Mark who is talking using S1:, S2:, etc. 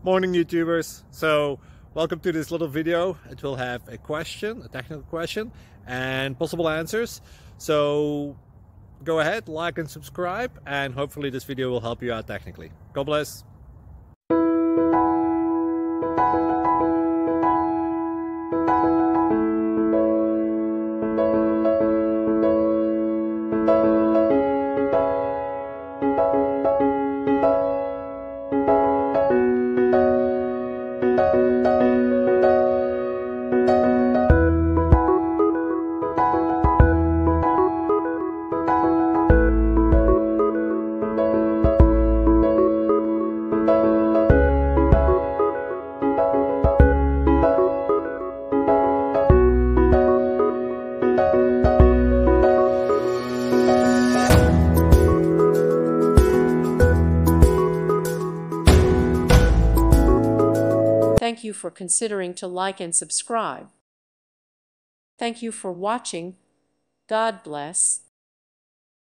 S1: Morning YouTubers. So welcome to this little video. It will have a question, a technical question, and possible answers. So go ahead, like and subscribe, and hopefully this video will help you out technically. God bless.
S2: Thank you for considering to like and subscribe. Thank you for watching. God bless.